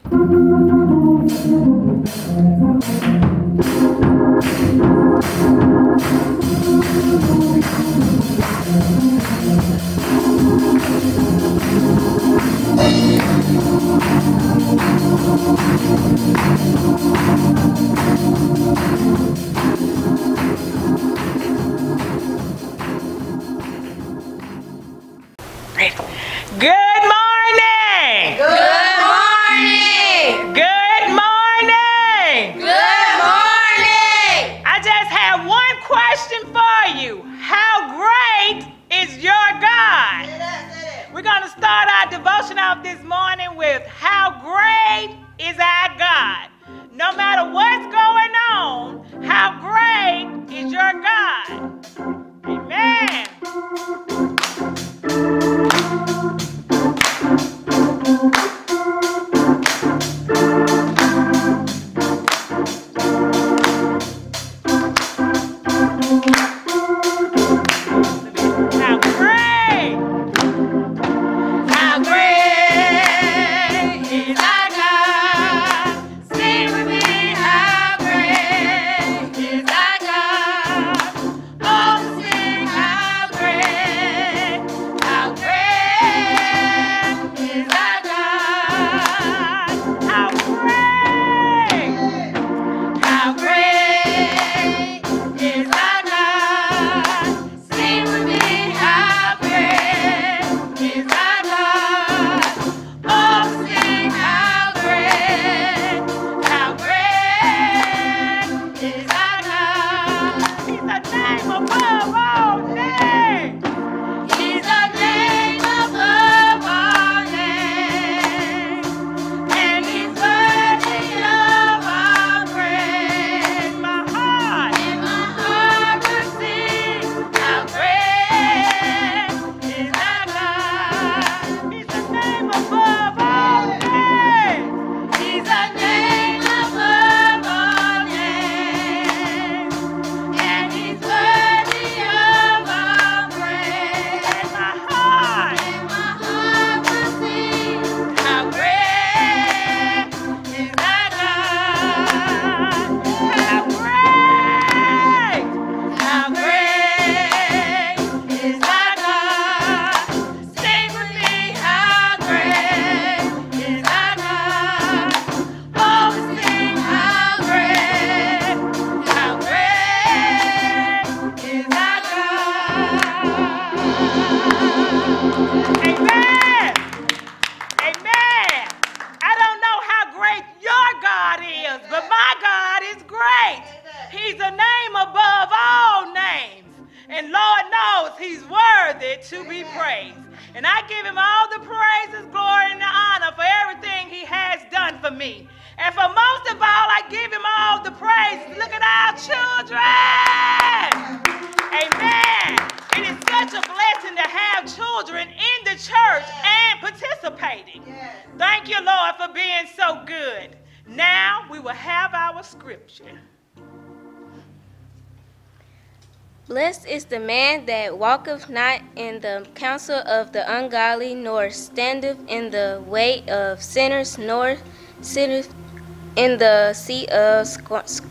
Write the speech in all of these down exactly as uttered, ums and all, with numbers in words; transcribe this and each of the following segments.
Good morning! Good morning! Good morning! Good morning! I just have one question for you. How great is your God? We're going to start our devotion off this morning with how great is our God. No matter what's going on, how great is your God? Amen. To be praised. And I give him all the praises, glory, and the honor for everything he has done for me. And for most of all, I give him all the praise. Look at our children. Amen. It is such a blessing to have children in the church and participating. Thank you, Lord, for being so good. Now we will have our scripture. Blessed is the man that walketh not in the counsel of the ungodly, nor standeth in the way of sinners, nor sitteth in the seat of scornful.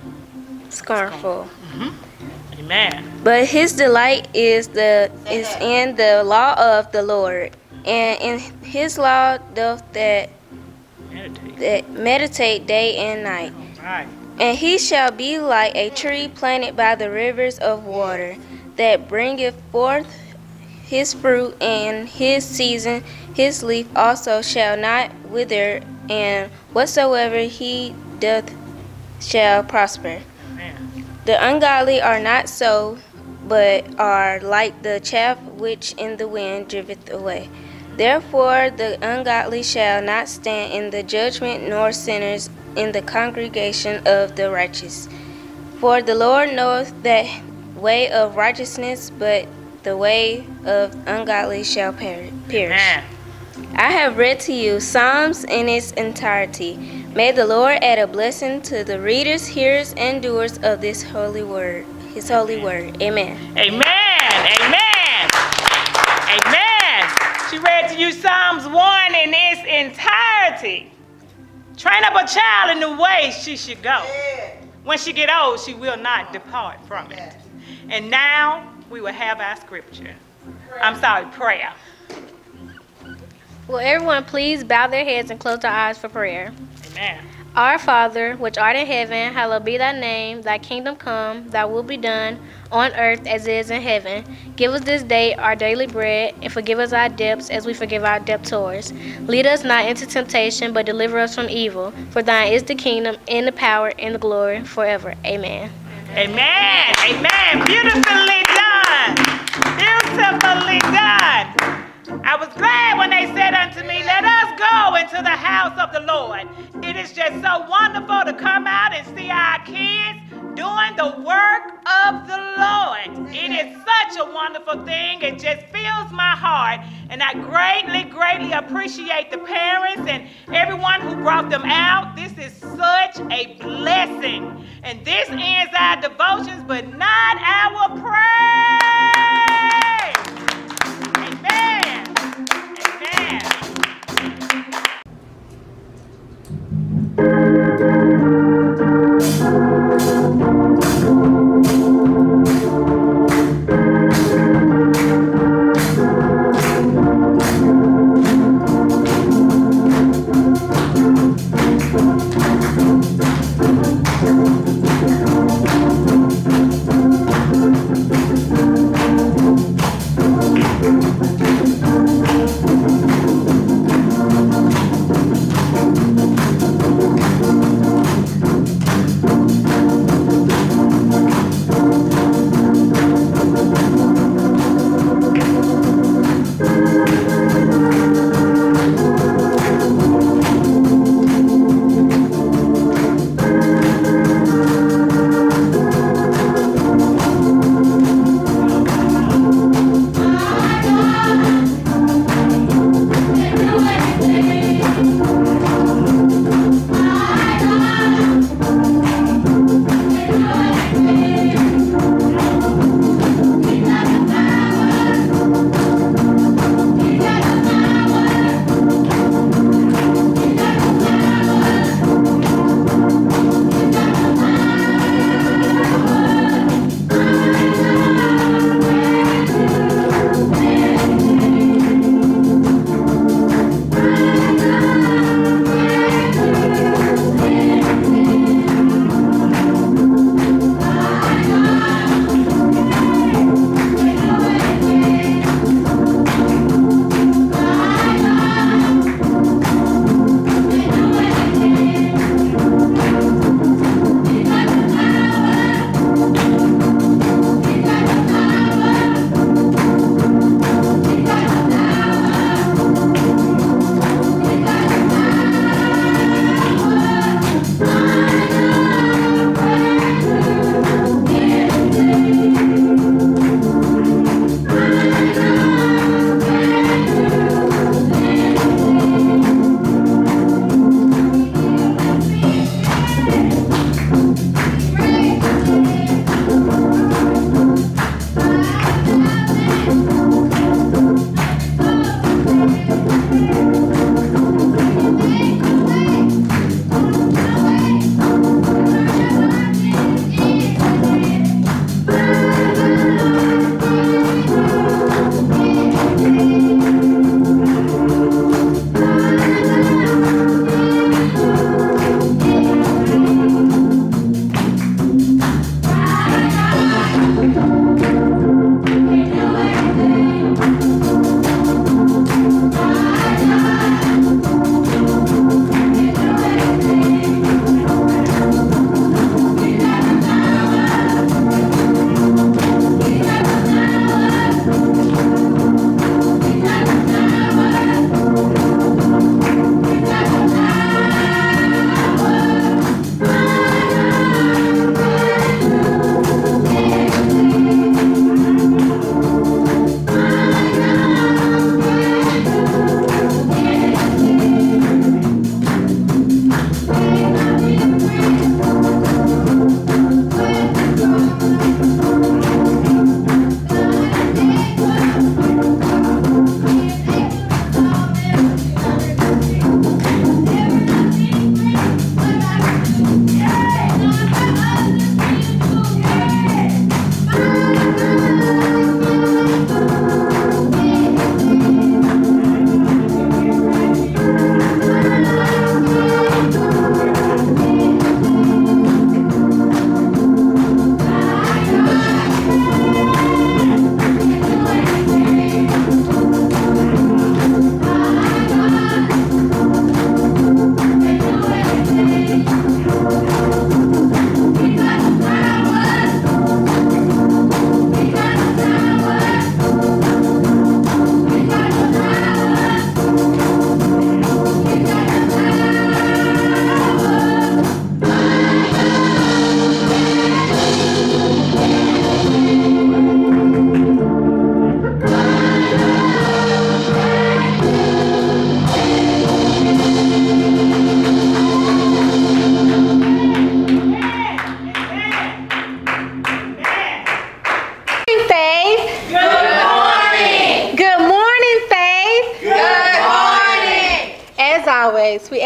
Mm-hmm. Amen. But his delight is the is in the law of the Lord, and in his law doth that meditate, that meditate day and night. All right. And he shall be like a tree planted by the rivers of water, that bringeth forth his fruit in his season. His leaf also shall not wither, and whatsoever he doth shall prosper. Amen. The ungodly are not so, but are like the chaff which in the wind driveth away. Therefore the ungodly shall not stand in the judgment, nor sinners in the congregation of the righteous. For the Lord knoweth the way of righteousness, but the way of ungodly shall perish. Amen. I have read to you Psalms in its entirety. May the Lord add a blessing to the readers, hearers, and doers of this holy word, his holy word. Amen. Amen. Amen. Amen. She read to you Psalms one in its entirety. Train up a child in the way she should go. When she get old, she will not depart from it. And now we will have our scripture. I'm sorry, prayer. Will everyone please bow their heads and close their eyes for prayer? Amen. Our Father, which art in heaven, hallowed be thy name. Thy kingdom come, thy will be done, on earth as it is in heaven. Give us this day our daily bread, and forgive us our debts as we forgive our debtors. Lead us not into temptation, but deliver us from evil. For thine is the kingdom, and the power, and the glory, forever. Amen. Amen. Amen. Beautifully done. Beautifully done. I was glad when they said unto me, let us go into the house of the Lord. It is just so wonderful to come out and see our kids doing the work of the Lord. It is such a wonderful thing. It just fills my heart. And I greatly, greatly appreciate the parents and everyone who brought them out. This is such a blessing. And this ends our devotions, but not our praise. Amen. Amen.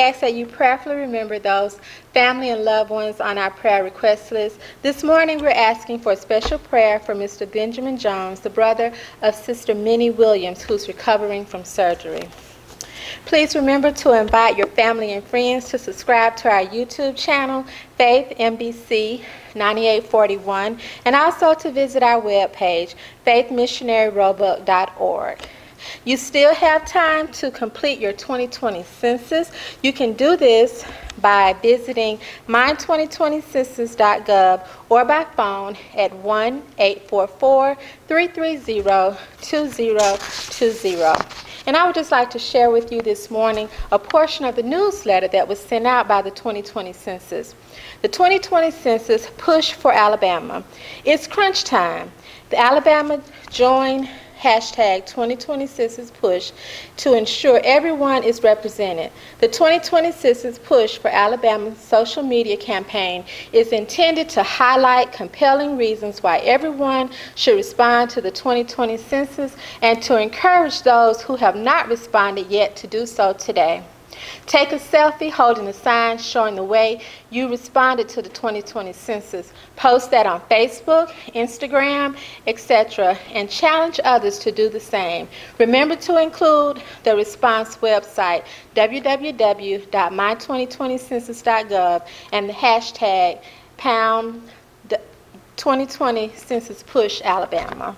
ask that you prayerfully remember those family and loved ones on our prayer request list. This morning we're asking for a special prayer for Mister Benjamin Jones, the brother of Sister Minnie Williams, who's recovering from surgery. Please remember to invite your family and friends to subscribe to our YouTube channel, Faith M B C ninety-eight forty-one, and also to visit our webpage, faith missionary roebuck dot org. You still have time to complete your twenty twenty census. You can do this by visiting my twenty twenty census dot gov or by phone at one eight four four, three three zero, two zero two zero. And I would just like to share with you this morning a portion of the newsletter that was sent out by the twenty twenty census. The twenty twenty census Push for Alabama. It's crunch time. The Alabama Join hashtag twenty twenty census push to ensure everyone is represented. The twenty twenty census Push for Alabama social media campaign is intended to highlight compelling reasons why everyone should respond to the twenty twenty census and to encourage those who have not responded yet to do so today. Take a selfie holding a sign showing the way you responded to the twenty twenty census. Post that on Facebook, Instagram, et cetera, and challenge others to do the same. Remember to include the response website, w w w dot my twenty twenty census dot gov, and the hashtag pound twenty twenty census push Alabama.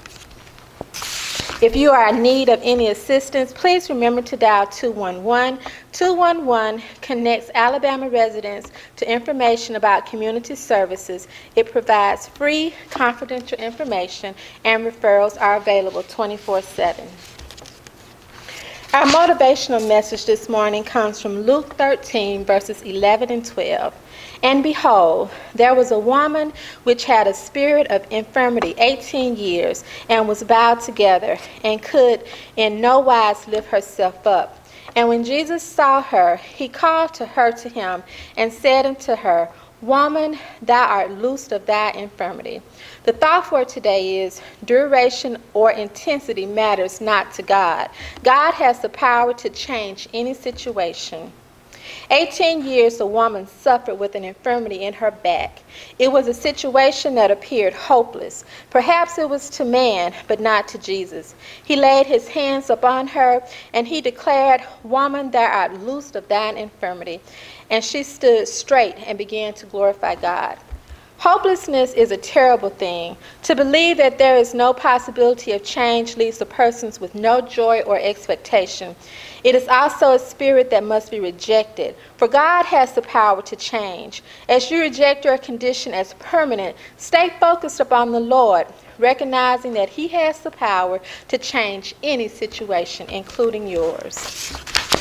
If you are in need of any assistance, please remember to dial two one one. two one one connects Alabama residents to information about community services. It provides free, confidential information, and referrals are available twenty-four seven. Our motivational message this morning comes from Luke thirteen, verses eleven and twelve. And behold, there was a woman which had a spirit of infirmity eighteen years, and was bowed together, and could in no wise lift herself up. And when Jesus saw her, he called to her to him, and said unto her, Woman, thou art loosed of thy infirmity. The thought for today is, duration or intensity matters not to God. God has the power to change any situation. eighteen years a woman suffered with an infirmity in her back. It was a situation that appeared hopeless. Perhaps it was to man, but not to Jesus. He laid his hands upon her, and he declared, Woman, thou art loosed of thine infirmity. And she stood straight and began to glorify God. Hopelessness is a terrible thing. To believe that there is no possibility of change leaves the persons with no joy or expectation. It is also a spirit that must be rejected, for God has the power to change. As you reject your condition as permanent, stay focused upon the Lord, recognizing that he has the power to change any situation, including yours.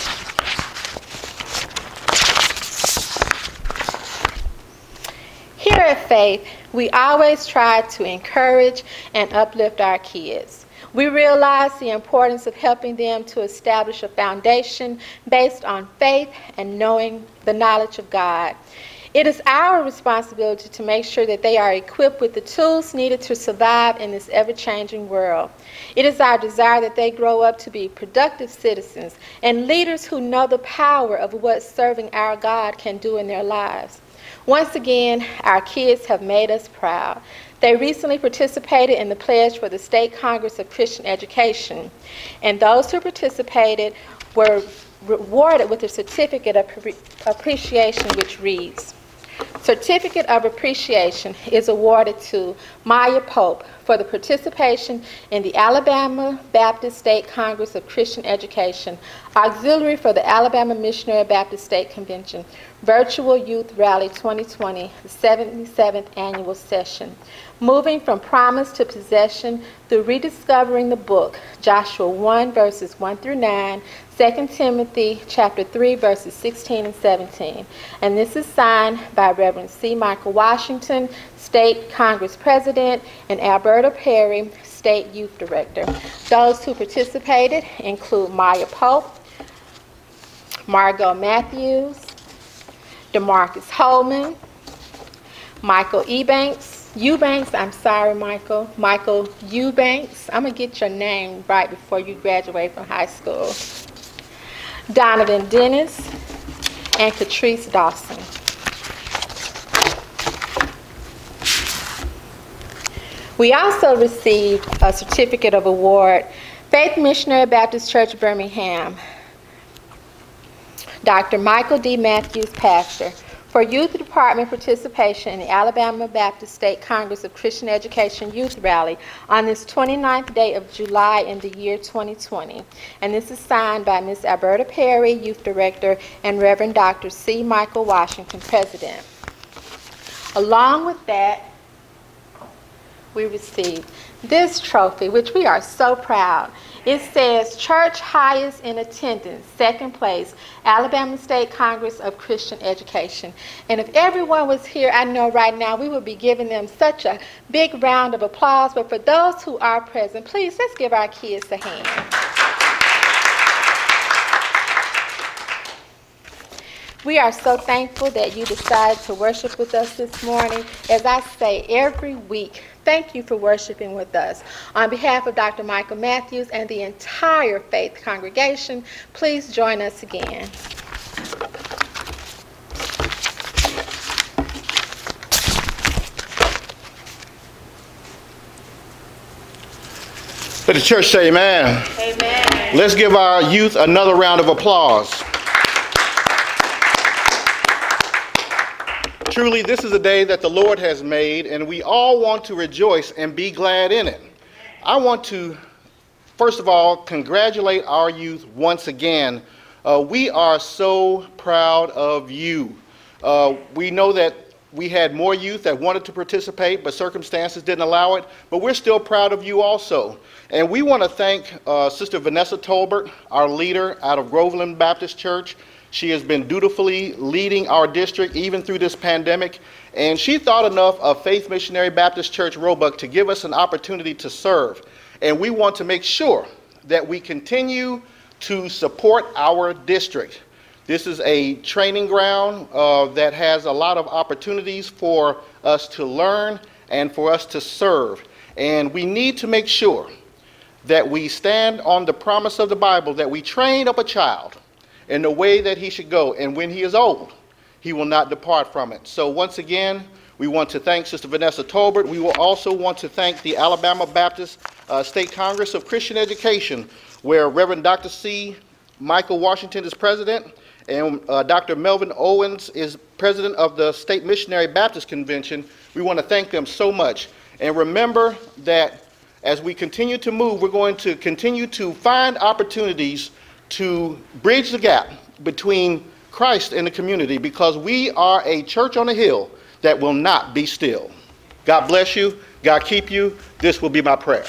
Here at Faith, we always try to encourage and uplift our kids. We realize the importance of helping them to establish a foundation based on faith and knowing the knowledge of God. It is our responsibility to make sure that they are equipped with the tools needed to survive in this ever-changing world. It is our desire that they grow up to be productive citizens and leaders who know the power of what serving our God can do in their lives. Once again, our kids have made us proud. They recently participated in the pledge for the State Congress of Christian Education, and those who participated were rewarded with a certificate of appreciation which reads, Certificate of Appreciation is awarded to Maya Pope for the participation in the Alabama Baptist State Congress of Christian Education, Auxiliary for the Alabama Missionary Baptist State Convention, Virtual Youth Rally twenty twenty, the seventy-seventh Annual Session. Moving from promise to possession through rediscovering the book, Joshua one, verses one through nine, Second Timothy chapter three, verses sixteen and seventeen. And this is signed by Reverend C. Michael Washington, State Congress President, and Alberta Perry, State Youth Director. Those who participated include Maya Pope, Margot Matthews, DeMarcus Holman, Michael Ebanks, Eubanks, I'm sorry, Michael, Michael Eubanks. I'm going to get your name right before you graduate from high school. Donovan Dennis, and Catrice Dawson. We also received a certificate of award, Faith Missionary Baptist Church, Birmingham, Doctor Michael D. Matthews, pastor, for youth department participation in the Alabama Baptist State Congress of Christian Education Youth Rally on this twenty-ninth day of July in the year twenty twenty. And this is signed by Miz Alberta Perry, Youth Director, and Reverend Doctor C. Michael Washington, President. Along with that, we received this trophy, which we are so proud. It says Church Highest in Attendance, second place, Alabama State Congress of Christian Education. And if everyone was here, I know right now we would be giving them such a big round of applause. But for those who are present, please let's give our kids a hand. We are so thankful that you decided to worship with us this morning. As I say every week, thank you for worshiping with us. On behalf of Doctor Michael Matthews and the entire Faith congregation, please join us again. Let the church say amen. Amen. Let's give our youth another round of applause. Truly, this is a day that the Lord has made, and we all want to rejoice and be glad in it. I want to, first of all, congratulate our youth once again. Uh, we are so proud of you. Uh, we know that we had more youth that wanted to participate, but circumstances didn't allow it. But we're still proud of you also. And we want to thank uh, Sister Vanessa Tolbert, our leader out of Groveland Baptist Church. She has been dutifully leading our district even through this pandemic, and she thought enough of Faith Missionary Baptist Church Roebuck to give us an opportunity to serve. And we want to make sure that we continue to support our district. This is a training ground uh, that has a lot of opportunities for us to learn and for us to serve. And we need to make sure that we stand on the promise of the Bible, that we train up a child in the way that he should go, and when he is old, he will not depart from it. So once again, we want to thank Sister Vanessa Tolbert. We will also want to thank the Alabama Baptist uh, State Congress of Christian Education, where Reverend Doctor C. Michael Washington is president, and uh, Doctor Melvin Owens is president of the State Missionary Baptist Convention. We want to thank them so much. And remember that as we continue to move, we're going to continue to find opportunities to bridge the gap between Christ and the community, because we are a church on a hill that will not be still. God bless you. God keep you. This will be my prayer.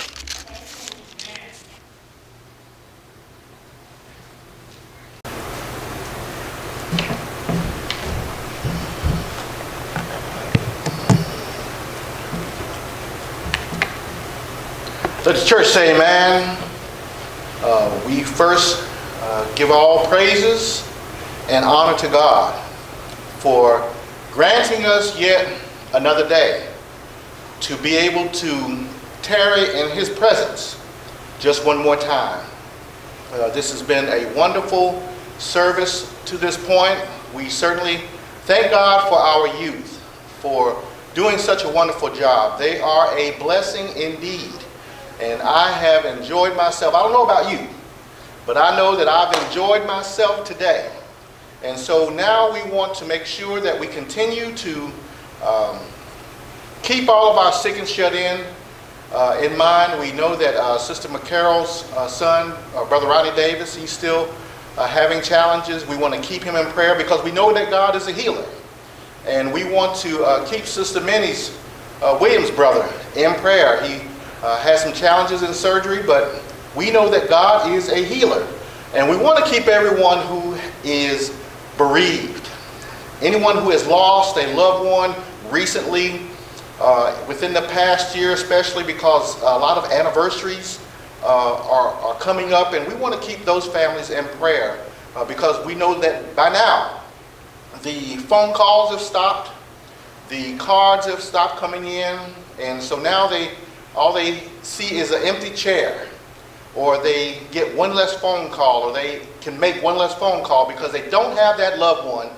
Let the church say amen. Uh, we first Uh, give all praises and honor to God for granting us yet another day to be able to tarry in his presence just one more time. Uh, this has been a wonderful service to this point. We certainly thank God for our youth for doing such a wonderful job. They are a blessing indeed, and I have enjoyed myself. I don't know about you, but I know that I've enjoyed myself today. And so now we want to make sure that we continue to um, keep all of our sick and shut in uh, in mind. We know that uh, Sister McCarroll's uh, son, uh, Brother Ronnie Davis, he's still uh, having challenges. We want to keep him in prayer because we know that God is a healer. And we want to uh, keep Sister Minnie's uh, Williams brother in prayer. He uh, has some challenges in surgery, but we know that God is a healer, and we want to keep everyone who is bereaved, anyone who has lost a loved one recently, uh, within the past year, especially because a lot of anniversaries uh, are, are coming up, and we want to keep those families in prayer uh, because we know that by now the phone calls have stopped, the cards have stopped coming in, and so now they all they see is an empty chair. Or they get one less phone call, or they can make one less phone call because they don't have that loved one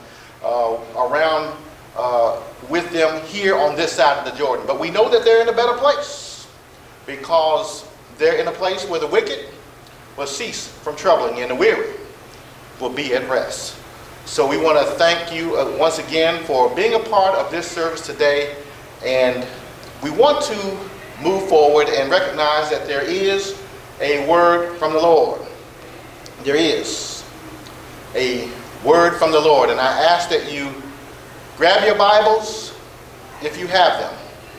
uh, around uh, with them here on this side of the Jordan. But we know that they're in a better place because they're in a place where the wicked will cease from troubling and the weary will be at rest. So we want to thank you uh, once again for being a part of this service today, and we want to move forward and recognize that there is a word from the Lord. There is a word from the Lord, and I ask that you grab your Bibles if you have them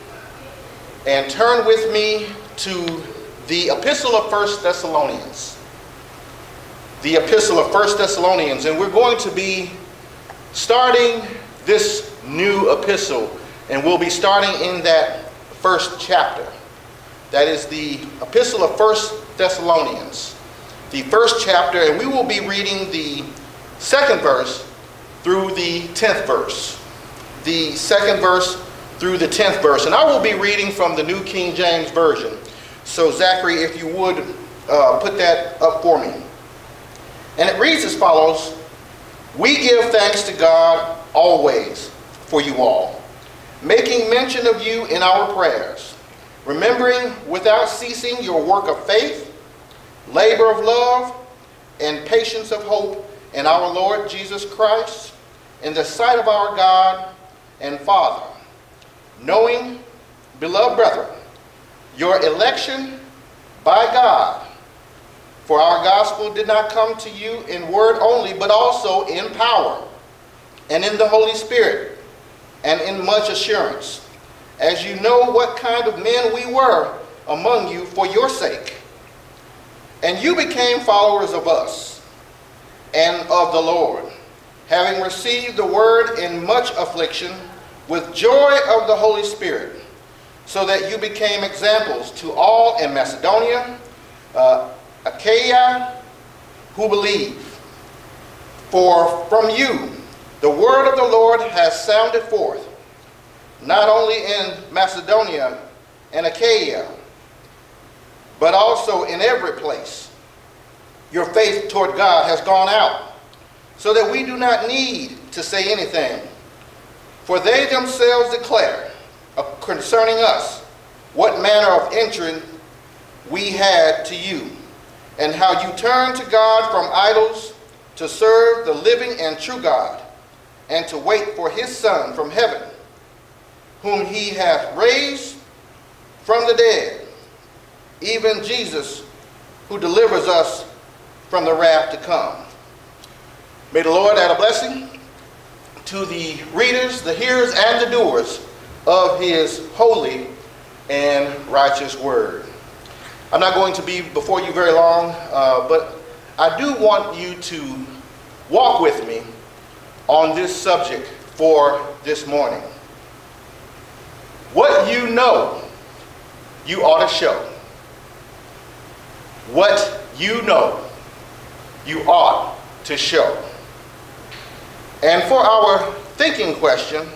and turn with me to the epistle of First Thessalonians. The epistle of First Thessalonians, and we're going to be starting this new epistle, and we'll be starting in that first chapter. That is the epistle of First Thessalonians, the first chapter, and we will be reading the second verse through the tenth verse. The second verse through the tenth verse, and I will be reading from the New King James Version. So Zachary, if you would uh, put that up for me. And it reads as follows: "We give thanks to God always for you all, making mention of you in our prayers, remembering without ceasing your work of faith, labor of love, and patience of hope in our Lord Jesus Christ, in the sight of our God and Father, knowing, beloved brethren, your election by God. For our gospel did not come to you in word only, but also in power, and in the Holy Spirit, and in much assurance, as you know what kind of men we were among you for your sake. And you became followers of us and of the Lord, having received the word in much affliction, with joy of the Holy Spirit, so that you became examples to all in Macedonia, uh, Achaia, who believe. For from you the word of the Lord has sounded forth, not only in Macedonia and Achaia, but also in every place. Your faith toward God has gone out, so that we do not need to say anything. For they themselves declare uh, concerning us what manner of entry we had to you, and how you turned to God from idols to serve the living and true God, and to wait for his Son from heaven, whom he hath raised from the dead, even Jesus, who delivers us from the wrath to come." May the Lord add a blessing to the readers, the hearers, and the doers of his holy and righteous word. I'm not going to be before you very long, uh, but I do want you to walk with me on this subject for this morning. What you know, you ought to show. What you know, you ought to show. And for our thinking question,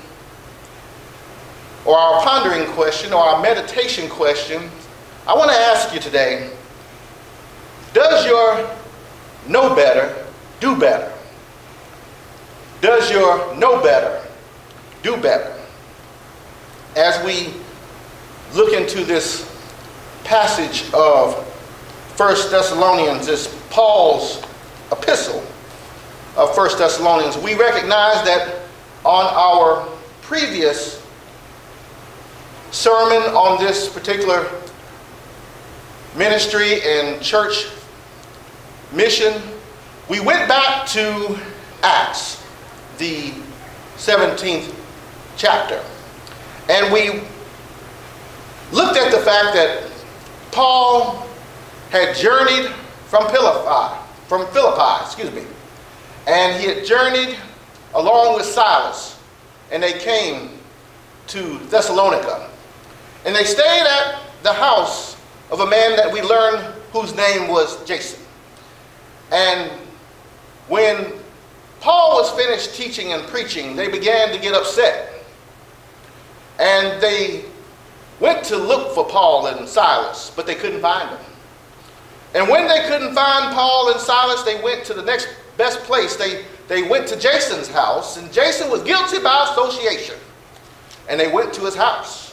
or our pondering question, or our meditation question, I want to ask you today, does your know better do better? Does your know better do better? As we look into this passage of First Thessalonians, this Paul's epistle of First Thessalonians, we recognize that on our previous sermon on this particular ministry and church mission, we went back to Acts, the seventeenth chapter, and we looked at the fact that Paul had journeyed from Philippi, from Philippi, excuse me, and he had journeyed along with Silas, and they came to Thessalonica, and they stayed at the house of a man that we learned whose name was Jason. And when Paul was finished teaching and preaching, they began to get upset, and they went to look for Paul and Silas, but they couldn't find them. And when they couldn't find Paul and Silas, they went to the next best place. They they went to Jason's house, and Jason was guilty by association. And they went to his house.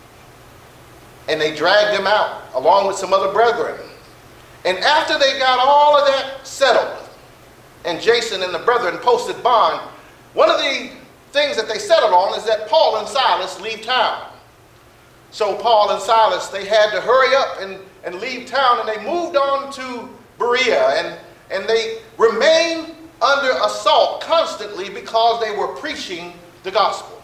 And they dragged him out, along with some other brethren. And after they got all of that settled, and Jason and the brethren posted bond, one of the things that they settled on is that Paul and Silas leave town. So Paul and Silas, they had to hurry up and, and leave town, and they moved on to Berea, and, and they remained under assault constantly because they were preaching the gospel.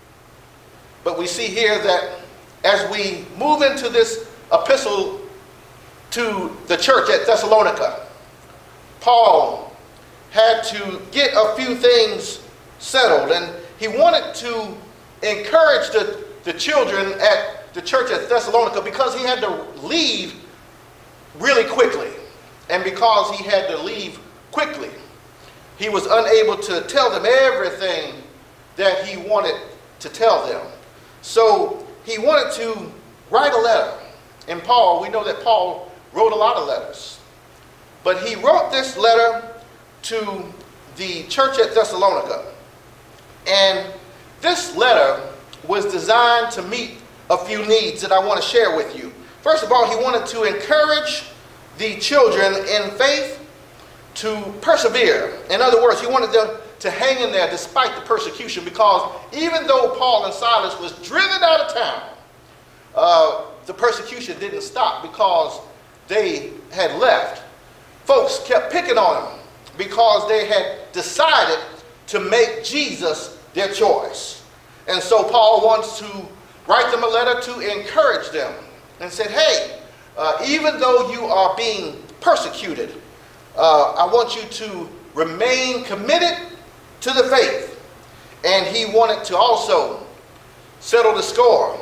But we see here that as we move into this epistle to the church at Thessalonica, Paul had to get a few things settled, and he wanted to encourage the, the children at the church at Thessalonica because he had to leave really quickly. And because he had to leave quickly, he was unable to tell them everything that he wanted to tell them. So he wanted to write a letter. And Paul, we know that Paul wrote a lot of letters. But he wrote this letter to the church at Thessalonica. And this letter was designed to meet a few needs that I want to share with you. First of all, he wanted to encourage the children in faith to persevere. In other words, he wanted them to hang in there despite the persecution, because even though Paul and Silas was driven out of town, uh, the persecution didn't stop because they had left. Folks kept picking on them because they had decided to make Jesus their choice. And so Paul wants to write them a letter to encourage them and said, hey, uh, even though you are being persecuted, uh, I want you to remain committed to the faith. And he wanted to also settle the score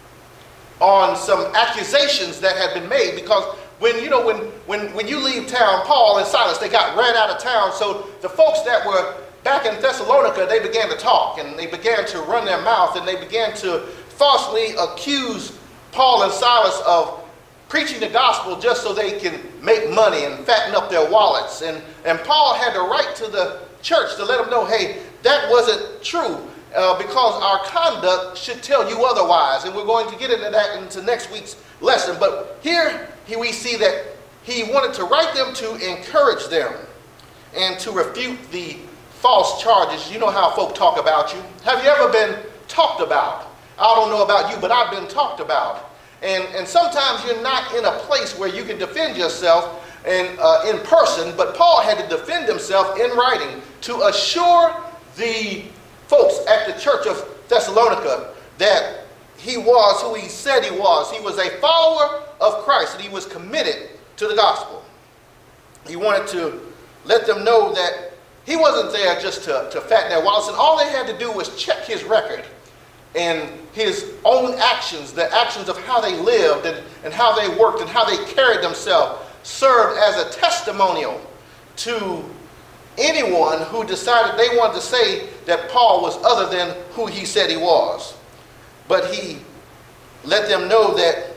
on some accusations that had been made, because when you know when when when you leave town, Paul and Silas, they got ran out of town, so the folks that were back in Thessalonica, they began to talk, and they began to run their mouth, and they began to falsely accuse Paul and Silas of preaching the gospel just so they can make money and fatten up their wallets. And, and Paul had to write to the church to let them know, hey, that wasn't true, uh, because our conduct should tell you otherwise. And we're going to get into that into next week's lesson. But here, here we see that he wanted to write them to encourage them and to refute the false charges. You know how folk talk about you. Have you ever been talked about? I don't know about you, but I've been talked about. And, and sometimes you're not in a place where you can defend yourself in, uh, in person, but Paul had to defend himself in writing to assure the folks at the church of Thessalonica that he was who he said he was. He was a follower of Christ, and he was committed to the gospel. He wanted to let them know that he wasn't there just to, to fatten their wallets, and all they had to do was check his record and his own actions, the actions of how they lived and, and how they worked and how they carried themselves, served as a testimonial to anyone who decided they wanted to say that Paul was other than who he said he was. But he let them know that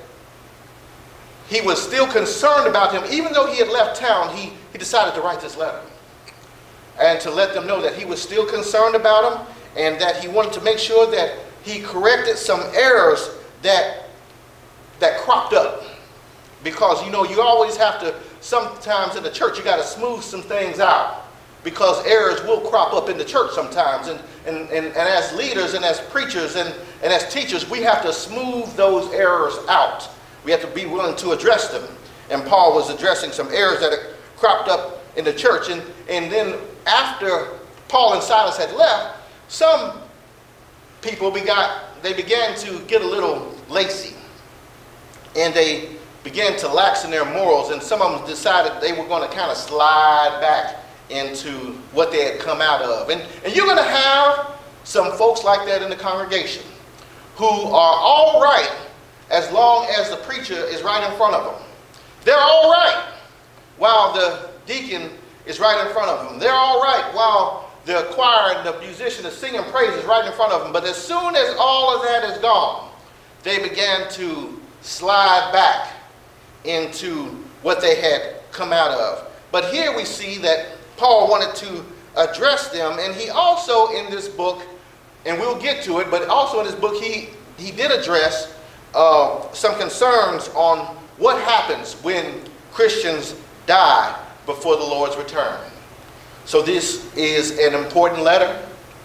he was still concerned about him. Even though he had left town, he, he decided to write this letter and to let them know that he was still concerned about him, and that he wanted to make sure that he corrected some errors that that cropped up. Because, you know, you always have to, sometimes in the church, you got to smooth some things out, because errors will crop up in the church sometimes. And, and, and, and as leaders and as preachers and, and as teachers, we have to smooth those errors out. We have to be willing to address them. And Paul was addressing some errors that had cropped up in the church. And, and then after Paul and Silas had left, some people begot, they began to get a little lazy, and they began to lax in their morals, and some of them decided they were going to kind of slide back into what they had come out of. And, and you're going to have some folks like that in the congregation who are all right as long as the preacher is right in front of them. They're all right while the deacon is right in front of them. They're all right while the choir and the musician is singing praises right in front of them. But as soon as all of that is gone, they began to slide back into what they had come out of. But here we see that Paul wanted to address them. And he also in this book, and we'll get to it, but also in this book he, he did address uh, some concerns on what happens when Christians die before the Lord's return. So this is an important letter.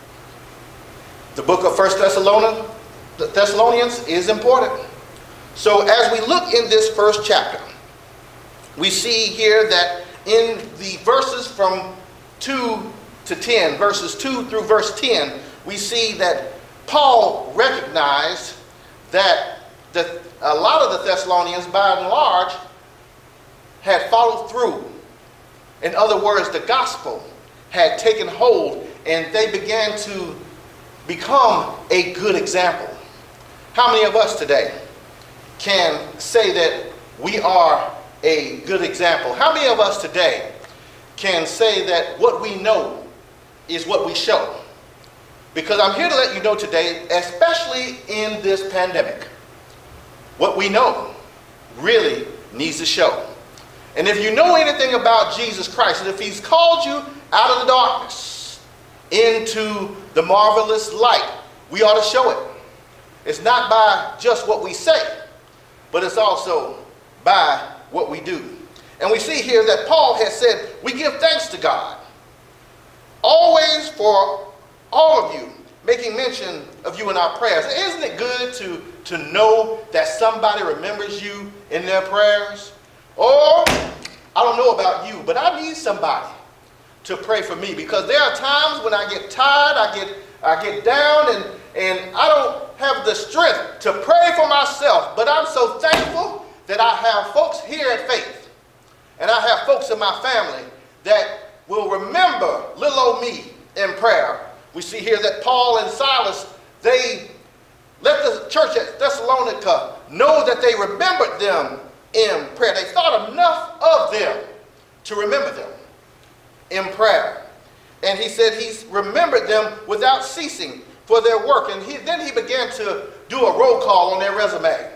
The book of First Thessalonians, the Thessalonians is important. So as we look in this first chapter, we see here that in the verses from two to ten, verses two through verse ten, we see that Paul recognized that the, a lot of the Thessalonians, by and large, had followed through. In other words, the gospel had taken hold and they began to become a good example. How many of us today can say that we are a good example? How many of us today can say that what we know is what we show? Because I'm here to let you know today, especially in this pandemic, what we know really needs to show. And if you know anything about Jesus Christ, and if he's called you out of the darkness into the marvelous light, we ought to show it. It's not by just what we say, but it's also by what we do. And we see here that Paul has said, we give thanks to God, always for all of you, making mention of you in our prayers. Isn't it good to, to know that somebody remembers you in their prayers? Or, I don't know about you, but I need somebody to pray for me, because there are times when I get tired, I get, I get down, and, and I don't have the strength to pray for myself. But I'm so thankful that I have folks here at Faith, and I have folks in my family that will remember little old me in prayer. We see here that Paul and Silas, they let the church at Thessalonica know that they remembered them in prayer. They thought enough of them to remember them in prayer. And he said he's remembered them without ceasing for their work. And he, then he began to do a roll call on their resume.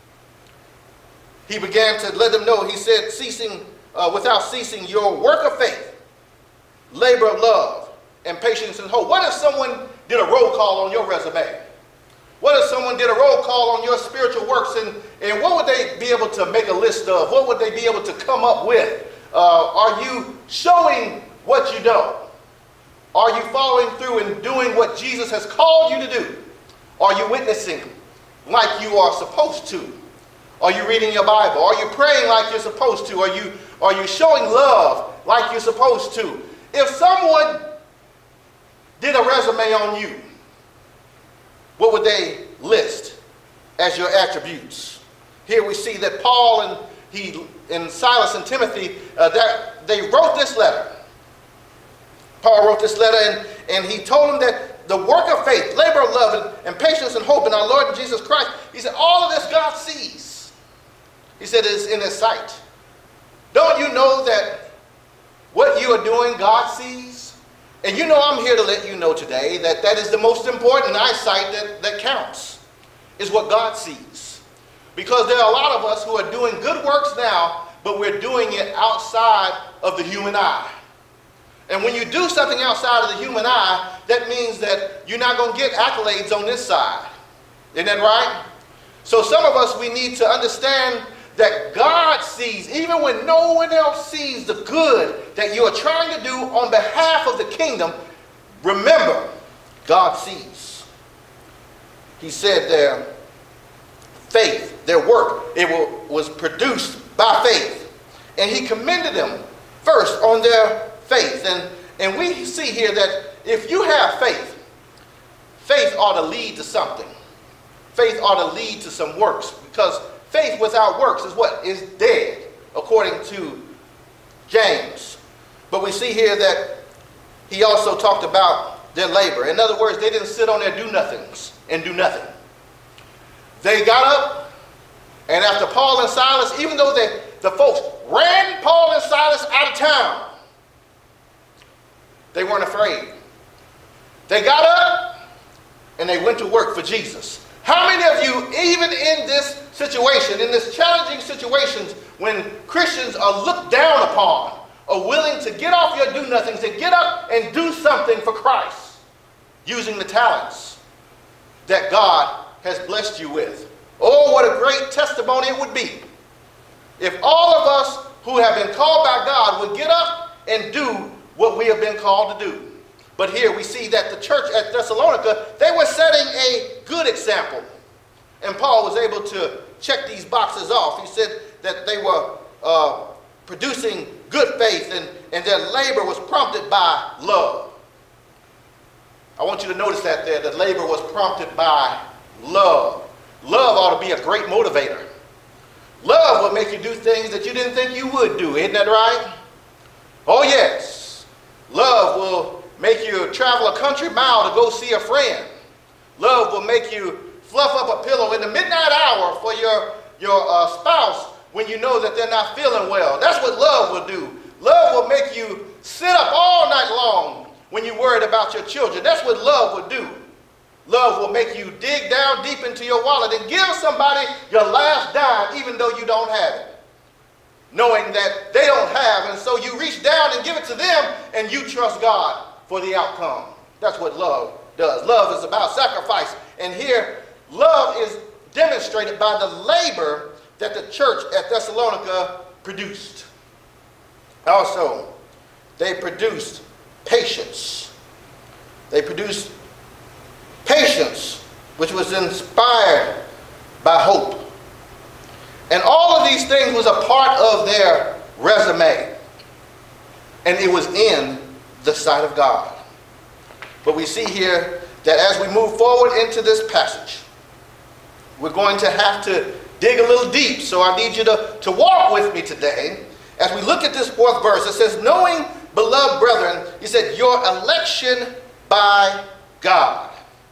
He began to let them know, he said, ceasing, uh, without ceasing your work of faith, labor of love, and patience and hope. What if someone did a roll call on your resume? What if someone did a roll call on your spiritual works, and, and what would they be able to make a list of? What would they be able to come up with? Uh, are you showing what you know? Are you following through and doing what Jesus has called you to do? Are you witnessing like you are supposed to? Are you reading your Bible? Are you praying like you're supposed to? Are you, are you showing love like you're supposed to? If someone did a resume on you, what would they list as your attributes? Here we see that Paul and he and Silas and Timothy, uh, that they wrote this letter. Paul wrote this letter, and, and he told them that the work of faith, labor of love, and, and patience and hope in our Lord Jesus Christ, he said, all of this God sees. He said it is in his sight. Don't you know that what you are doing, God sees? And you know, I'm here to let you know today that that is the most important eyesight that, that counts, is what God sees. Because there are a lot of us who are doing good works now, but we're doing it outside of the human eye. And when you do something outside of the human eye, that means that you're not going to get accolades on this side. Isn't that right? So some of us, we need to understand that God sees, even when no one else sees the good that you are trying to do on behalf of the kingdom. Remember, God sees. He said their faith, their work, it will, was produced by faith. And he commended them first on their faith. And, and we see here that if you have faith, faith ought to lead to something. Faith ought to lead to some works, because faith without works is what? Is dead, according to James. But we see here that he also talked about their labor. In other words, they didn't sit on their do-nothings and do nothing. They got up, and after Paul and Silas, even though they, the folks ran Paul and Silas out of town, they weren't afraid. They got up, and they went to work for Jesus. How many of you, even in this situation, in this challenging situations, when Christians are looked down upon, are willing to get off your do-nothings and get up and do something for Christ using the talents that God has blessed you with. Oh, what a great testimony it would be if all of us who have been called by God would get up and do what we have been called to do. But here we see that the church at Thessalonica, they were setting a good example. And Paul was able to check these boxes off. He said that they were uh, producing good faith, and, and their labor was prompted by love. I want you to notice that there, that labor was prompted by love. Love ought to be a great motivator. Love will make you do things that you didn't think you would do. Isn't that right? Oh, yes. Love will make you travel a country mile to go see a friend. Love will make you fluff up a pillow in the midnight hour for your, your uh, spouse when you know that they're not feeling well. That's what love will do. Love will make you sit up all night long when you're worried about your children. That's what love will do. Love will make you dig down deep into your wallet and give somebody your last dime even though you don't have it, knowing that they don't have, and so you reach down and give it to them and you trust God for the outcome. That's what love does. Love is about sacrifice, and here love is demonstrated by the labor that the church at Thessalonica produced. Also, they produced patience. They produced patience, which was inspired by hope. And all of these things was a part of their resume. And it was in the sight of God. But we see here that as we move forward into this passage, we're going to have to dig a little deep. So I need you to, to walk with me today. As we look at this fourth verse, it says, knowing, beloved brethren, he said, your election by God.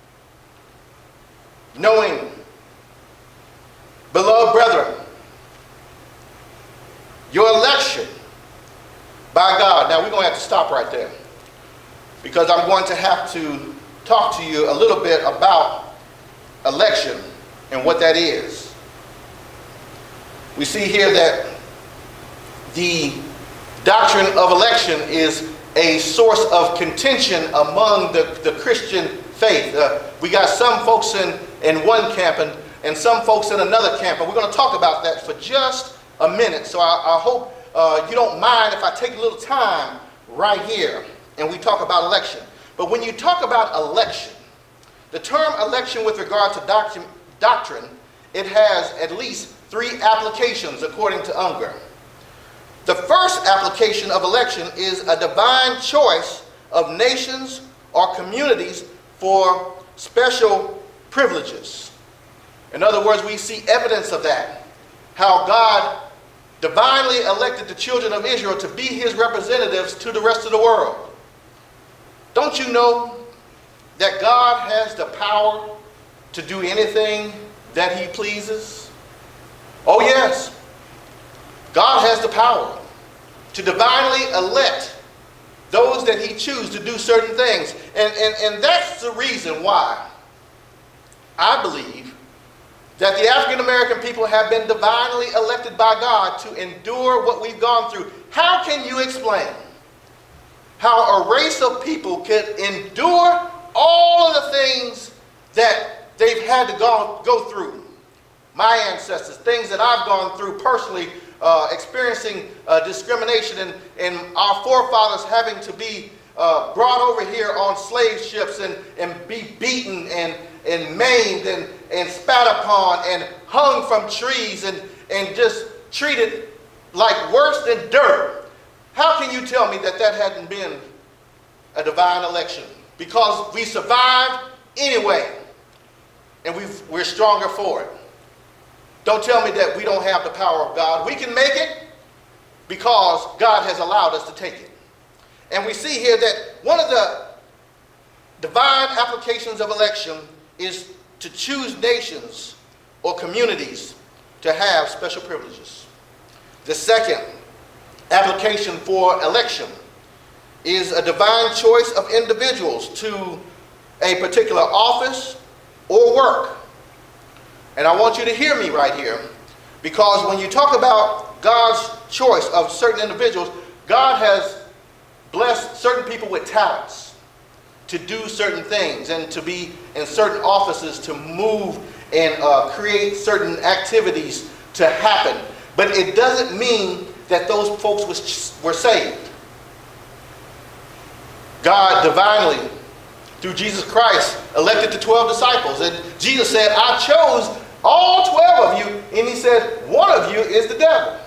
Knowing, beloved brethren, your election by God. Now we're going to have to stop right there, because I'm going to have to talk to you a little bit about election and what that is. We see here that the doctrine of election is a source of contention among the, the Christian faith. Uh, we got some folks in, in one camp and, and some folks in another camp, and we're going to talk about that for just a minute. So I, I hope uh, you don't mind if I take a little time right here and we talk about election. But when you talk about election, the term election with regard to doctrine, doctrine it has at least three applications according to Unger. The first application of election is a divine choice of nations or communities for special privileges. In other words, we see evidence of that. How God divinely elected the children of Israel to be his representatives to the rest of the world. Don't you know that God has the power to do anything that he pleases? Oh yes. God has the power to divinely elect those that he chooses to do certain things. And, and, and that's the reason why I believe that the African American people have been divinely elected by God to endure what we've gone through. How can you explain how a race of people could endure all of the things that they've had to go, go through? My ancestors, things that I've gone through personally, uh, experiencing uh, discrimination, and, and our forefathers having to be uh, brought over here on slave ships and, and be beaten and, and maimed and, and spat upon and hung from trees and, and just treated like worse than dirt. How can you tell me that that hadn't been a divine election? Because we survived anyway, and we've, we're stronger for it. Don't tell me that we don't have the power of God. We can make it because God has allowed us to take it. And we see here that one of the divine applications of election is to choose nations or communities to have special privileges. The second application for election is a divine choice of individuals to a particular office or work. And I want you to hear me right here, because when you talk about God's choice of certain individuals, God has blessed certain people with talents to do certain things and to be in certain offices, to move and uh, create certain activities to happen. But it doesn't mean that those folks was, were saved. God divinely, through Jesus Christ, elected the twelve disciples. And Jesus said, I chose all twelve of you. And he said, one of you is the devil.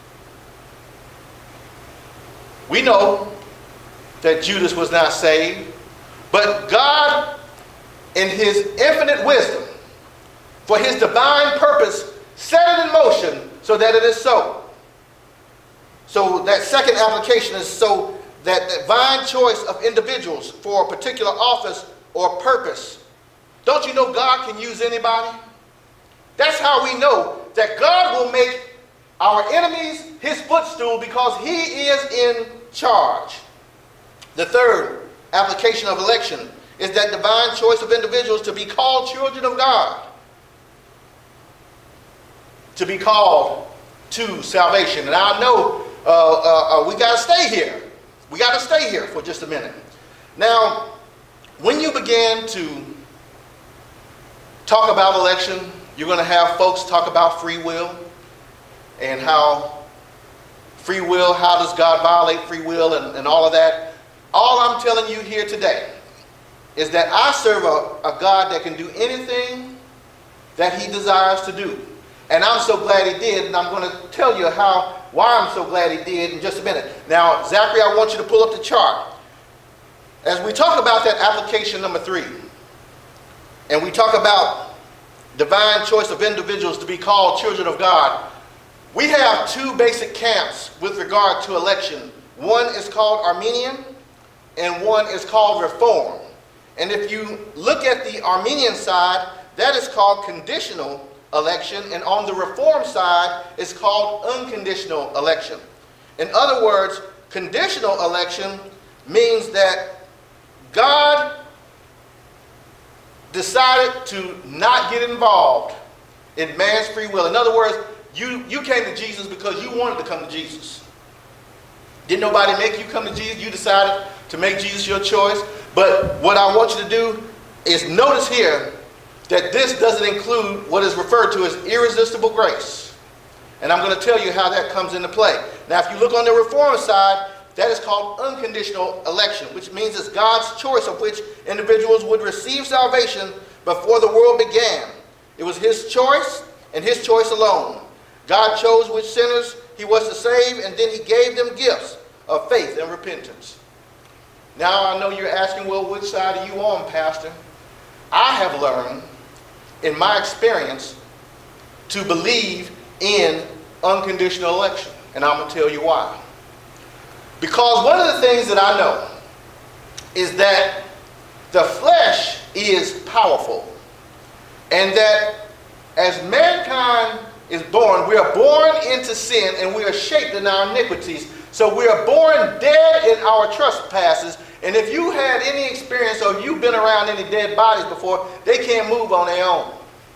We know that Judas was not saved. But God, in his infinite wisdom, for his divine purpose, set it in motion so that it is so. So that second application is so that divine choice of individuals for a particular office or purpose. Don't you know God can use anybody? That's how we know that God will make our enemies his footstool, because he is in charge. The third application of election is that divine choice of individuals to be called children of God, to be called to salvation. And I know uh, uh, uh, we got to stay here. We got to stay here for just a minute. Now, when you begin to talk about election, you're going to have folks talk about free will and how free will, how does God violate free will, and, and all of that. All I'm telling you here today is that I serve a, a God that can do anything that he desires to do. And I'm so glad he did, and I'm going to tell you how, why I'm so glad he did in just a minute. Now, Zachary, I want you to pull up the chart. As we talk about that application number three, and we talk about divine choice of individuals to be called children of God, we have two basic camps with regard to election. One is called Arminian, and one is called Reform. And if you look at the Arminian side, that is called conditional election, and on the Reform side is called unconditional election. In other words, conditional election means that God decided to not get involved in man's free will. In other words, you, you came to Jesus because you wanted to come to Jesus. Didn't nobody make you come to Jesus? You decided to make Jesus your choice. But what I want you to do is notice here that this doesn't include what is referred to as irresistible grace. And I'm going to tell you how that comes into play. Now, if you look on the Reform side, that is called unconditional election, which means it's God's choice of which individuals would receive salvation before the world began. It was his choice and his choice alone. God chose which sinners he was to save, and then he gave them gifts of faith and repentance. Now, I know you're asking, well, which side are you on, Pastor? I have learned, in my experience, to believe in unconditional election. And I'm going to tell you why. Because one of the things that I know is that the flesh is powerful. And that as mankind is born, we are born into sin and we are shaped in our iniquities. So we are born dead in our trespasses. And if you had any experience or you've been around any dead bodies before, they can't move on their own.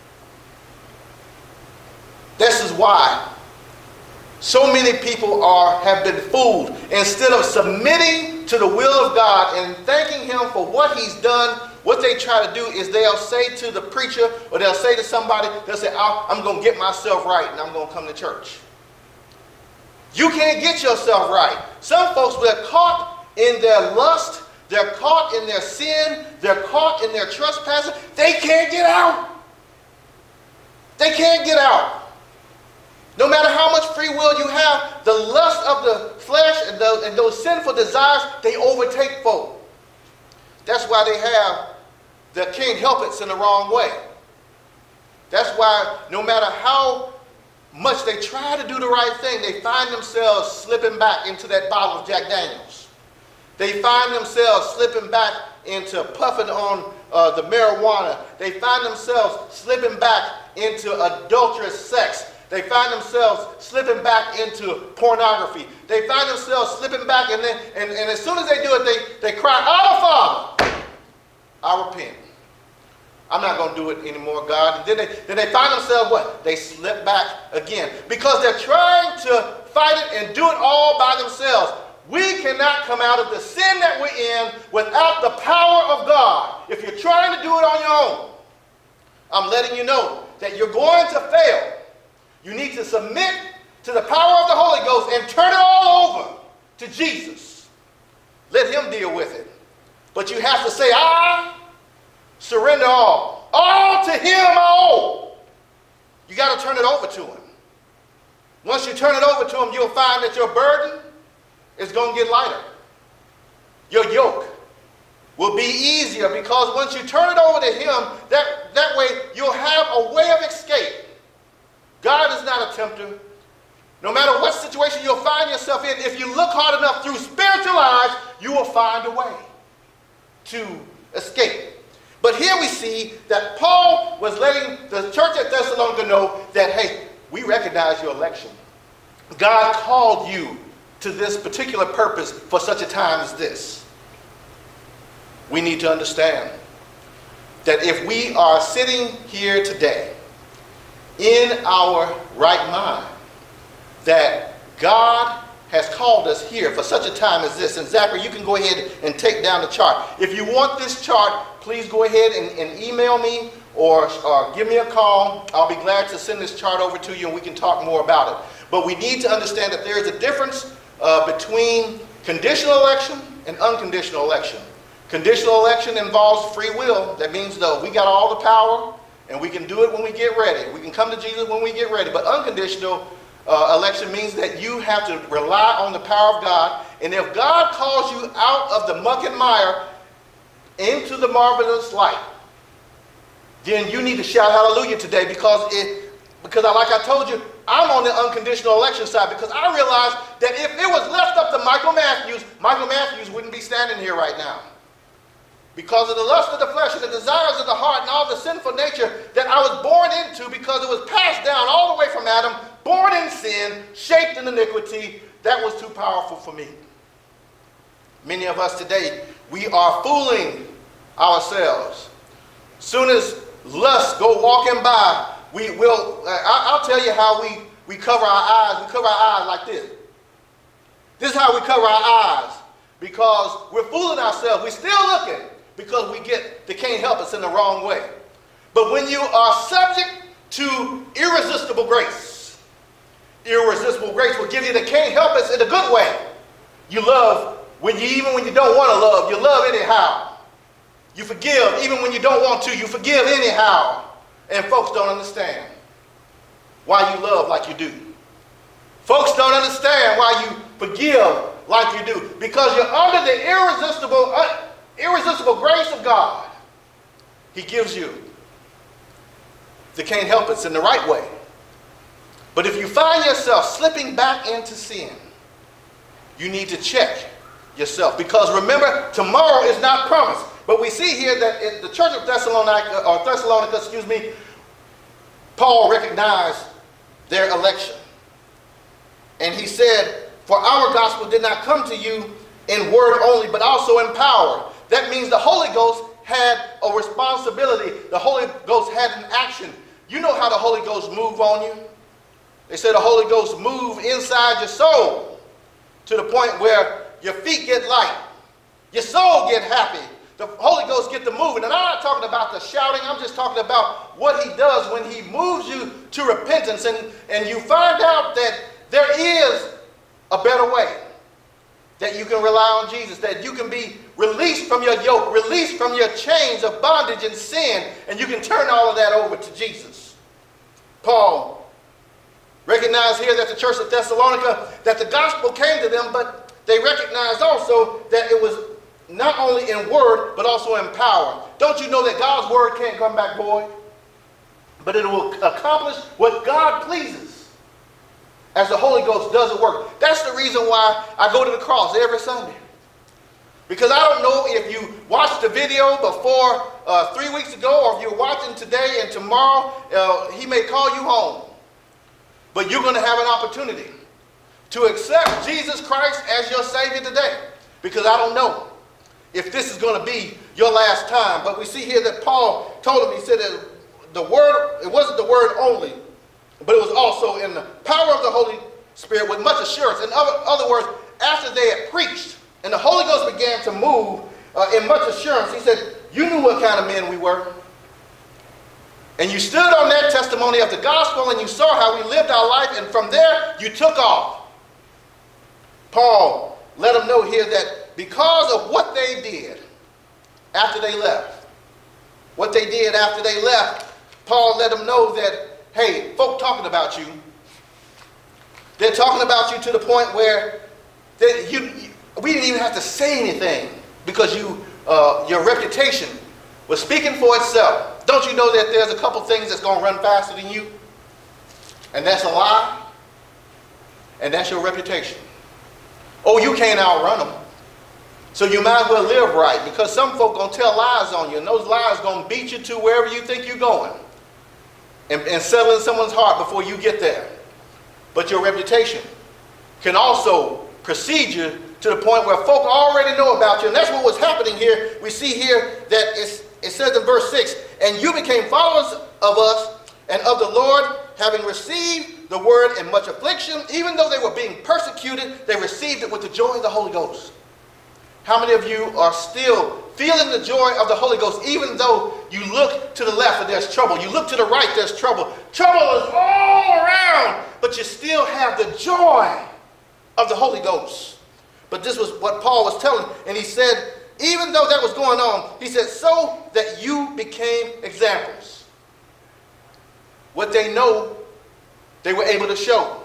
This is why so many people are have been fooled. Instead of submitting to the will of God and thanking him for what he's done, what they try to do is they'll say to the preacher, or they'll say to somebody, they'll say, I'm going to get myself right and I'm going to come to church. You can't get yourself right. Some folks, they're caught in their lust, they're caught in their sin, they're caught in their trespasses. They can't get out. They can't get out. No matter how much free will you have, the lust of the flesh and those, and those sinful desires, they overtake folk. That's why they have the can't help it's in the wrong way. That's why no matter how much they try to do the right thing, they find themselves slipping back into that bottle of Jack Daniels. They find themselves slipping back into puffing on uh, the marijuana. They find themselves slipping back into adulterous sex. They find themselves slipping back into pornography. They find themselves slipping back, and then and, and as soon as they do it, they, they cry, Our Father, I repent. I'm not going to do it anymore, God. And then they, then they find themselves what? They slip back again. Because they're trying to fight it and do it all by themselves. we cannot come out of the sin that we're in without the power of God. If you're trying to do it on your own, I'm letting you know that you're going to fail. You need to submit to the power of the Holy Ghost and turn it all over to Jesus. Let him deal with it. But you have to say, I surrender all. All to him I owe. You got to turn it over to him. Once you turn it over to him, you'll find that your burden is going to get lighter. Your yoke will be easier, because once you turn it over to him, that, that way you'll have a way of escape. God is not a tempter. No matter what situation you'll find yourself in, if you look hard enough through spiritual eyes, you will find a way to escape. But here we see that Paul was letting the church at Thessalonica know that, hey, we recognize your election. God called you to this particular purpose for such a time as this. We need to understand that if we are sitting here today in our right mind, that God has called us here for such a time as this. And Zachary, you can go ahead and take down the chart. If you want this chart, please go ahead and, and email me or, or give me a call. I'll be glad to send this chart over to you and we can talk more about it. But we need to understand that there is a difference uh, between conditional election and unconditional election. Conditional election involves free will. That means, though, we got all the power and we can do it when we get ready. We can come to Jesus when we get ready. But unconditional uh, election means that you have to rely on the power of God. And if God calls you out of the muck and mire into the marvelous light, then you need to shout hallelujah today, because it, because I, like I told you, I'm on the unconditional election side, because I realized that if it was left up to Michael Matthews, Michael Matthews wouldn't be standing here right now. Because of the lust of the flesh and the desires of the heart and all the sinful nature that I was born into, because it was passed down all the way from Adam, born in sin, shaped in iniquity, that was too powerful for me. Many of us today, we are fooling ourselves. Soon as lust go walking by, we will, uh, I'll tell you how we, we cover our eyes. We cover our eyes like this. This is how we cover our eyes, because we're fooling ourselves. We're still looking, because we get, they can't help us in the wrong way. But when you are subject to irresistible grace, irresistible grace will give you the can't help us in a good way. You love when you, even when you don't want to love, you love anyhow. You forgive even when you don't want to, you forgive anyhow. And folks don't understand why you love like you do. Folks don't understand why you forgive like you do, because you're under the irresistible, uh, irresistible grace of God. He gives you the can't help us in the right way. But if you find yourself slipping back into sin, you need to check yourself, because remember, tomorrow is not promised. But we see here that in the church of Thessalonica, or Thessalonica, excuse me, Paul recognized their election. And he said, for our gospel did not come to you in word only, but also in power. That means the Holy Ghost had a responsibility. The Holy Ghost had an action. You know how the Holy Ghost move on you? They said the Holy Ghost move inside your soul to the point where your feet get light, your soul get happy. The Holy Ghost get to moving. And I'm not talking about the shouting. I'm just talking about what he does when he moves you to repentance, and, and you find out that there is a better way, that you can rely on Jesus, that you can be released from your yoke, released from your chains of bondage and sin, and you can turn all of that over to Jesus. Paul recognized here that the church of Thessalonica, that the gospel came to them, but they recognized also that it was not only in word, but also in power. Don't you know that God's word can't come back void? But it will accomplish what God pleases as the Holy Ghost does the work. That's the reason why I go to the cross every Sunday. Because I don't know if you watched the video before uh, three weeks ago, or if you're watching today and tomorrow, uh, he may call you home. But you're going to have an opportunity to accept Jesus Christ as your Savior today. Because I don't know if this is going to be your last time. But we see here that Paul told him, he said that the word, it wasn't the word only, but it was also in the power of the Holy Spirit with much assurance. In other, other words, after they had preached, and the Holy Ghost began to move uh, in much assurance, he said, you knew what kind of men we were. And you stood on that testimony of the gospel, and you saw how we lived our life, and from there you took off. Paul let them know here that because of what they did after they left, what they did after they left, Paul let them know that, hey, folk talking about you. They're talking about you to the point where they, you, you, we didn't even have to say anything because you, uh, your reputation was speaking for itself. Don't you know that there's a couple things that's going to run faster than you? And that's a lie. And that's your reputation. Oh, you can't outrun them. So you might as well live right, because some folk going to tell lies on you, and those lies going to beat you to wherever you think you're going and, and settle in someone's heart before you get there. But your reputation can also precede you to the point where folk already know about you. And that's what was happening here. We see here that it's, it says in verse six, and you became followers of us and of the Lord, having received the word in much affliction. Even though they were being persecuted, they received it with the joy of the Holy Ghost. How many of you are still feeling the joy of the Holy Ghost, even though you look to the left and there's trouble, you look to the right, there's trouble. Trouble is all around, but you still have the joy of the Holy Ghost. But this was what Paul was telling, and he said, even though that was going on, he said, so that you became examples. What they know, they were able to show.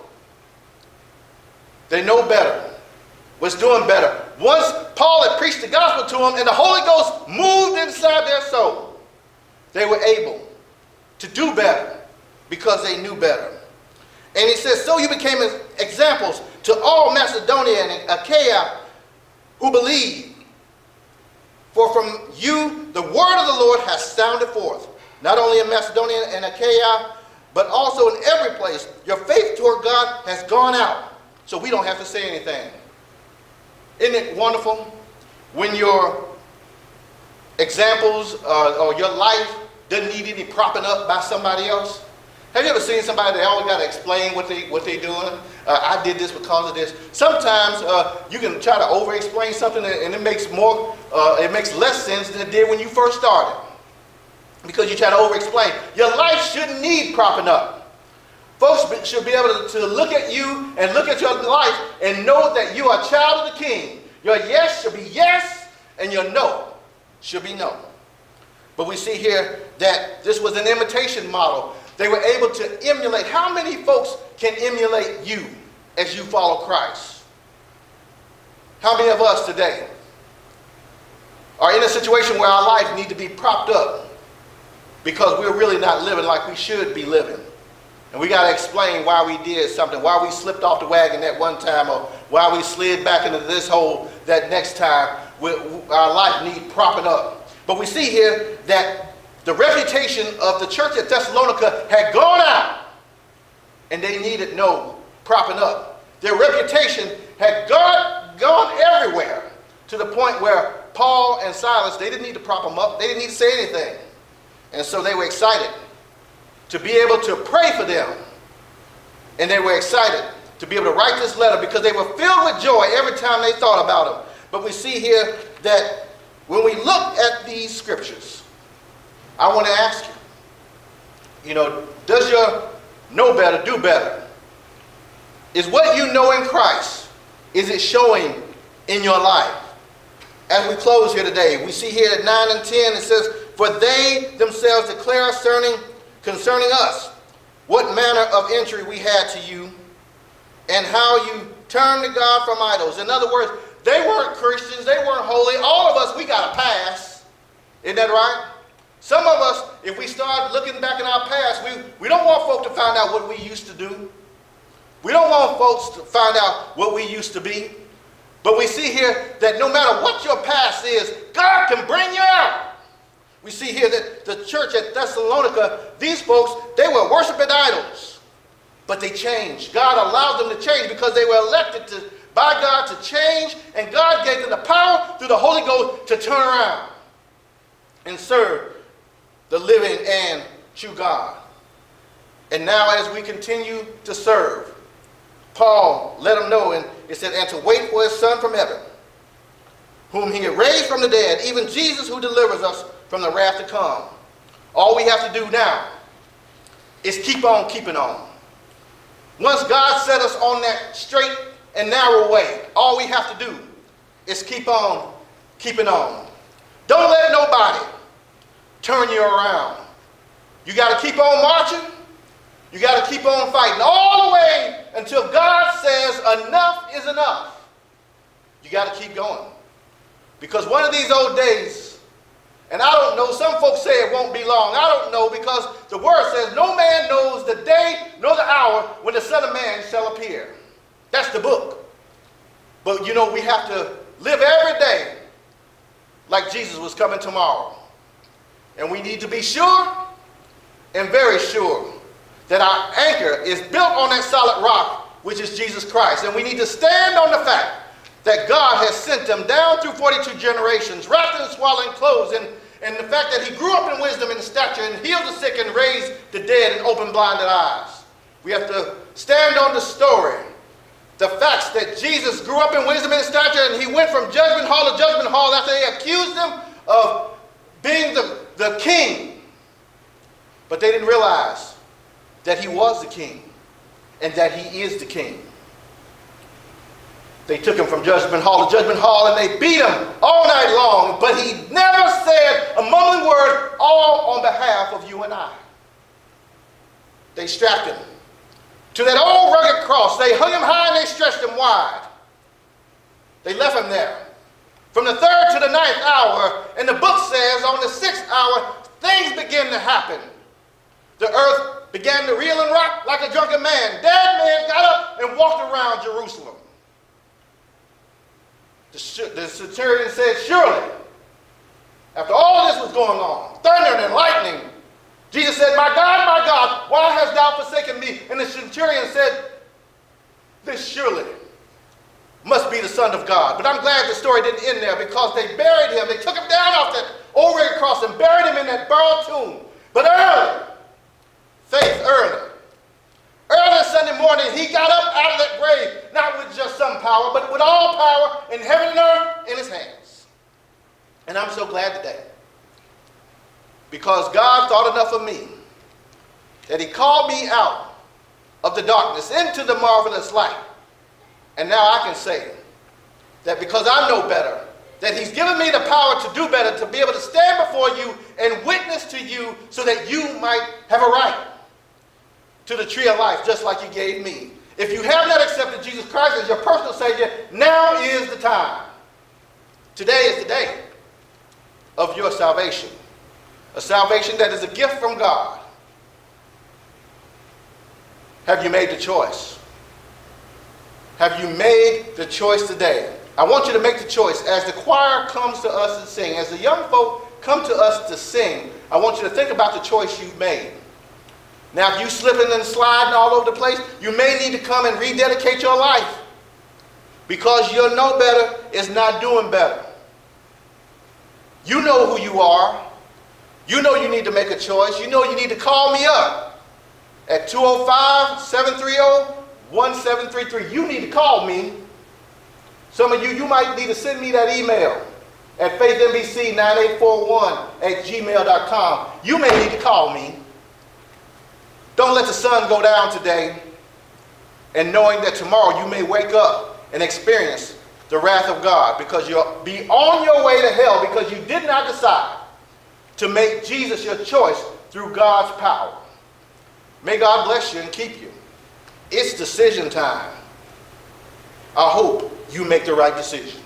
They know better, was doing better. Once Paul had preached the gospel to them and the Holy Ghost moved inside their soul, they were able to do better because they knew better. And he says, so you became examples to all Macedonia and Achaia who believed. For from you the word of the Lord has sounded forth, not only in Macedonia and Achaia, but also in every place. Your faith toward God has gone out, so we don't have to say anything. Isn't it wonderful when your examples uh, or your life doesn't need any propping up by somebody else? Have you ever seen somebody that always got to explain what they what they're doing? Uh, I did this because of this. Sometimes uh, you can try to over-explain something, and it makes more, uh, it makes less sense than it did when you first started, because you try to over-explain. Your life shouldn't need propping up. Folks should be able to, to look at you and look at your life and know that you are a child of the King. Your yes should be yes, and your no should be no. But we see here that this was an imitation model. They were able to emulate. How many folks can emulate you as you follow Christ? How many of us today are in a situation where our life needs to be propped up because we're really not living like we should be living? And we got to explain why we did something, why we slipped off the wagon that one time, or why we slid back into this hole that next time. We, our life needs propping up. But we see here that the reputation of the church at Thessalonica had gone out, and they needed no propping up. Their reputation had gone, gone everywhere, to the point where Paul and Silas, they didn't need to prop them up. They didn't need to say anything. And so they were excited to be able to pray for them. And they were excited to be able to write this letter because they were filled with joy every time they thought about them. But we see here that when we look at these scriptures, I want to ask you, you know, does your know better do better? Is what you know in Christ, is it showing in your life? As we close here today, we see here at nine and ten, it says, for they themselves declare concerning, concerning us what manner of entry we had to you, and how you turned to God from idols. In other words, they weren't Christians, they weren't holy. All of us, we got a past. Isn't that right? Some of us, if we start looking back in our past, we, we don't want folks to find out what we used to do. We don't want folks to find out what we used to be. But we see here that no matter what your past is, God can bring you out. We see here that the church at Thessalonica, these folks, they were worshiping idols. But they changed. God allowed them to change because they were elected to, by God to change, and God gave them the power through the Holy Ghost to turn around and serve the living and true God. And now as we continue to serve, Paul let them know in, it said, and to wait for his Son from heaven, whom he had raised from the dead, even Jesus who delivers us from the wrath to come. All we have to do now is keep on keeping on. Once God set us on that straight and narrow way, all we have to do is keep on keeping on. Don't let nobody turn you around. You got to keep on marching. You got to keep on fighting all the way until God says enough is enough. You got to keep going. Because one of these old days, and I don't know, some folks say it won't be long. I don't know, because the word says no man knows the day nor the hour when the Son of Man shall appear. That's the book. But you know, we have to live every day like Jesus was coming tomorrow. And we need to be sure and very sure that our anchor is built on that solid rock, which is Jesus Christ. And we need to stand on the fact that God has sent them down through forty-two generations, wrapped in swaddling clothes, and, and the fact that he grew up in wisdom and stature and healed the sick and raised the dead and opened blinded eyes. We have to stand on the story, the facts that Jesus grew up in wisdom and stature, and he went from judgment hall to judgment hall after they accused him of being the, the king. But they didn't realize that he was the king and that he is the king. They took him from judgment hall to judgment hall, and they beat him all night long, but he never said a mumbling word, all on behalf of you and I. They strapped him to that old rugged cross. They hung him high and they stretched him wide. They left him there. From the third to the ninth hour, and the book says on the sixth hour, things began to happen. The earth began to reel and rock like a drunken man. Dead man got up and walked around Jerusalem. The, the centurion said, surely, after all this was going on, thunder and lightning, Jesus said, my God, my God, why hast thou forsaken me? And the centurion said, this surely must be the Son of God. But I'm glad the story didn't end there, because they buried him. They took him down off that old rugged cross and buried him in that borrowed tomb. But early, faith early, early Sunday morning, he got up out of that grave, not with just some power, but with all power in heaven and earth in his hands. And I'm so glad today, because God thought enough of me that he called me out of the darkness into the marvelous light. And now I can say that because I know better, that he's given me the power to do better, to be able to stand before you and witness to you so that you might have a right to the tree of life, just like you gave me. If you have not accepted Jesus Christ as your personal Savior, now is the time. Today is the day of your salvation. A salvation that is a gift from God. Have you made the choice? Have you made the choice today? I want you to make the choice as the choir comes to us and sing, as the young folk come to us to sing. I want you to think about the choice you've made. Now, if you slipping and sliding all over the place, you may need to come and rededicate your life, because your know better is not doing better. You know who you are. You know you need to make a choice. You know you need to call me up at two oh five, seven three oh, one seven three three. You need to call me. Some of you, you might need to send me that email at faith n b c nine eight four one at gmail dot com. You may need to call me. Don't let the sun go down today, and knowing that tomorrow you may wake up and experience the wrath of God, because you'll be on your way to hell because you did not decide to make Jesus your choice through God's power. May God bless you and keep you. It's decision time. I hope you make the right decision.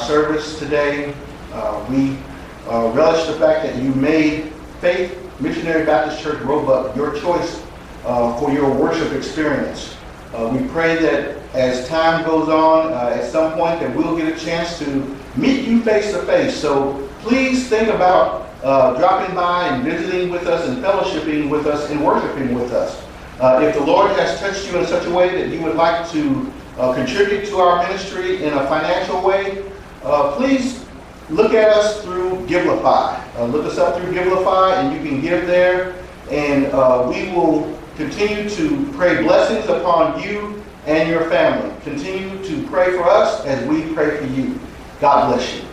service today. Uh, we uh, relish the fact that you made Faith Missionary Baptist Church Roebuck your choice uh, for your worship experience. Uh, we pray that as time goes on, uh, at some point that we'll get a chance to meet you face to face. So please think about uh, dropping by and visiting with us and fellowshipping with us and worshiping with us. Uh, if the Lord has touched you in such a way that you would like to uh, contribute to our ministry in a financial way, uh, please look at us through Givelify. Uh, look us up through Givelify and you can give there, and uh, we will continue to pray blessings upon you and your family. Continue to pray for us as we pray for you. God bless you.